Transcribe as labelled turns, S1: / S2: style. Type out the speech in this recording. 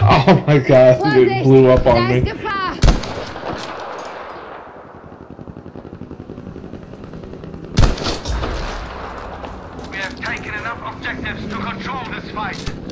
S1: Oh my god, it blew up on me.
S2: We have taken enough objectives to control this fight.